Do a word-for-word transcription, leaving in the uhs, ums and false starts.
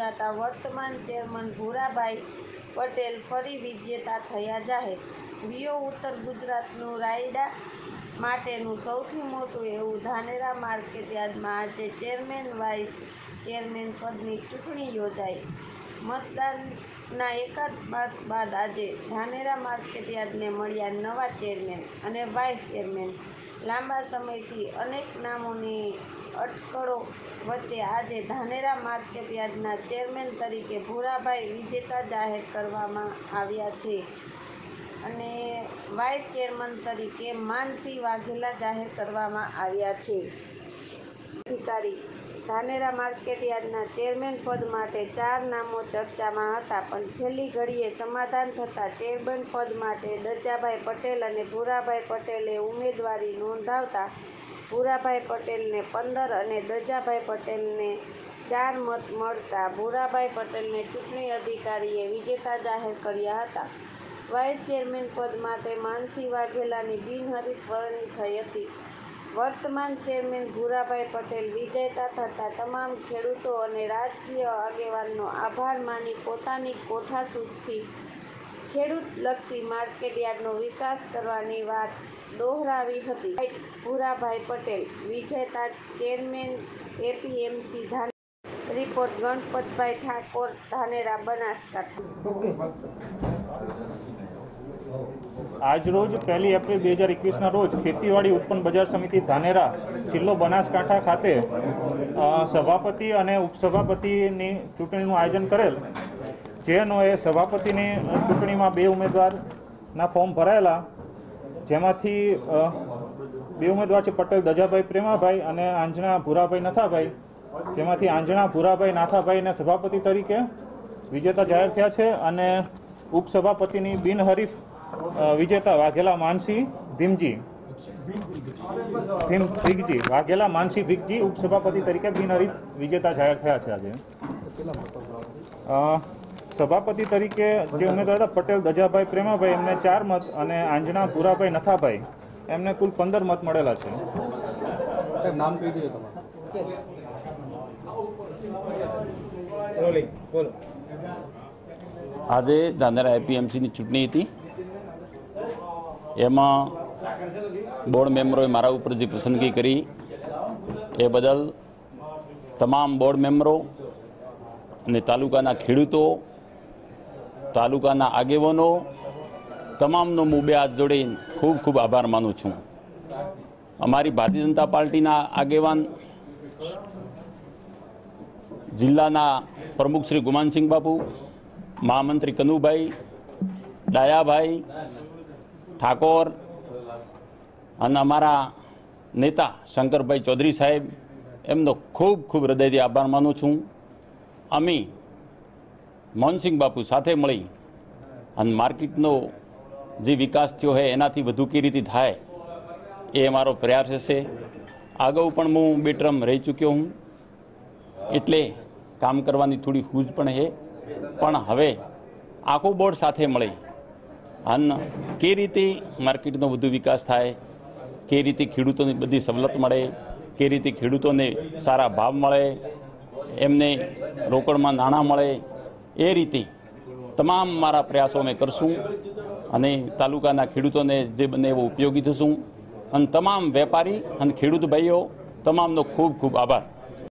યોજાતા વર્તમાન ચેરમેન ભૂરાભાઈ પટેલ ફરી વિજેતા થયા જાહેર। બીઓ ઉત્તર ગુજરાતનું રાયડા માટેનું સૌથી મોટું એવું ધાનેરા માર્કેટયાર્ડમાં આજે ચેરમેન વાઇસ ચેરમેન પદની ચૂંટણી યોજાઈ। મતદાનના એકાદ માસ બાદ આજે ધાનેરા માર્કેટયાર્ડને મળ્યા નવા ચેરમેન અને વાઇસ ચેરમેન। લાંબા સમયથી અનેક નામોની અટકળો વચ્ચે આજે ધાનેરા માર્કેટયાર્ડના ચેરમેન તરીકે ભૂરાભાઈ વિજેતા જાહેર કરવામાં આવ્યા છે અને વાઇસ ચેરમેન તરીકે માનસી વાઘેલા જાહેર કરવામાં આવ્યા છે। અધિકારી ધાનેરા માર્કેટયાર્ડના ચેરમેન પદ માટે ચાર નામો ચર્ચામાં હતા, પણ છેલ્લી ઘડીએ સમાધાન થતાં ચેરમેન પદ માટે દજાભાઈ પટેલ અને ભૂરાભાઈ પટેલે ઉમેદવારી નોંધાવતા ભૂરાભાઈ પટેલને પંદર અને દજાભાઈ પટેલને ચાર મત મળતા ભૂરાભાઈ પટેલને ચૂંટણી અધિકારીએ વિજેતા જાહેર કર્યા હતા। વાઇસ ચેરમેન પદ માટે માનસી વાઘેલાની બિનહરીફ વરણી થઈ હતી। વર્તમાન ચેરમેન ભૂરાભાઈ પટેલ વિજેતા થતાં તમામ ખેડૂતો અને રાજકીય આગેવાનનો આભાર માની પોતાની કોઠાસૂઝથી ખેડૂતલક્ષી માર્કેટયાર્ડનો વિકાસ કરવાની વાત દોહરાવી હતી। ભૂરાભાઈ પટેલ વિજેતા chairman APMC Dhanera. Report Ganpatbhai Thakor, Dhanera, Banaskantha. આજરોજ પહેલી એપ્રિલ બે હજાર એકવીસના રોજ ખેતીવાડી ઉત્પન્ન બજાર સમિતિ ધાનેરા જિલ્લો બનાસકાંઠા ખાતે સભાપતિ અને ઉપસભાપતિની ચૂંટણીનું આયોજન કરેલ, જેનો એ સભાપતિની ચૂંટણીમાં બે ઉમેદવારના ફોર્મ ભરાયેલા, જેમાંથી બે ઉમેદવાર છે પટેલ દજાભાઈ પ્રેમાભાઈ અને આંજણા ભૂરાભાઈ નાથાભાઈ, જેમાંથી આંજણા ભૂરાભાઈ નાથાભાઈને સભાપતિ તરીકે વિજેતા જાહેર થયા છે અને ઉપસભાપતિની બિનહરીફ વિજેતા વાઘેલા માનસી ભીમજી ભીમ ભીગજી વાઘેલા માનસી ભીગજી ઉપસભાપતિ તરીકે બિનહરીફ વિજેતા જાહેર થયા છે। આજે સભાપતિ તરીકે જે ઉમેદવાર હતા પટેલ દજાભાઈ પ્રેમાભાઈ એમને ચાર મત અને આંજણા ભૂરાભાઈ નથાભાઈ એમને કુલ પંદર મત મળેલા છે। નામ કહી દો તમારું। આજે ધાનેરા એપીએમસીની ચૂંટણી હતી, એમાં બોર્ડ મેમ્બરોએ મારા ઉપર જે પસંદગી કરી એ બદલ તમામ બોર્ડ મેમ્બરો અને તાલુકાના ખેડૂતો, તાલુકાના આગેવાનો તમામનો હું બે હાથ જોડી ખૂબ ખૂબ આભાર માનું છું। અમારી ભારતીય જનતા પાર્ટીના આગેવાન જિલ્લાના પ્રમુખ શ્રી ગુમાનસિંહ બાપુ, મહામંત્રી કનુભાઈ, ડાયાભાઈ ઠાકોર અને અમારા નેતા શંકરભાઈ ચૌધરી સાહેબ, એમનો ખૂબ ખૂબ હૃદયથી આભાર માનું છું। અમે મોહનસિંહ બાપુ સાથે મળી અને માર્કેટનો જે વિકાસ થયો છે એનાથી વધુ કઈ રીતે થાય એ અમારો પ્રયાસ હશે। અગાઉ પણ હું બે ટર્મ રહી ચૂક્યો હું, એટલે કામ કરવાની થોડી સૂઝ પણ છે, પણ હવે આખો બોર્ડ સાથે મળી અને કઈ રીતે માર્કેટનો વધુ વિકાસ થાય, કઈ રીતે ખેડૂતોને બધી સવલત મળે, કઈ રીતે ખેડૂતોને સારા ભાવ મળે, એમને રોકડમાં નાણાં મળે, એ રીતે તમામ મારા પ્રયાસો અમે કરશું અને તાલુકાના ખેડૂતોને જે બને એવો ઉપયોગી થશું। અને તમામ વેપારી અને ખેડૂત ભાઈઓ તમામનો ખૂબ ખૂબ આભાર।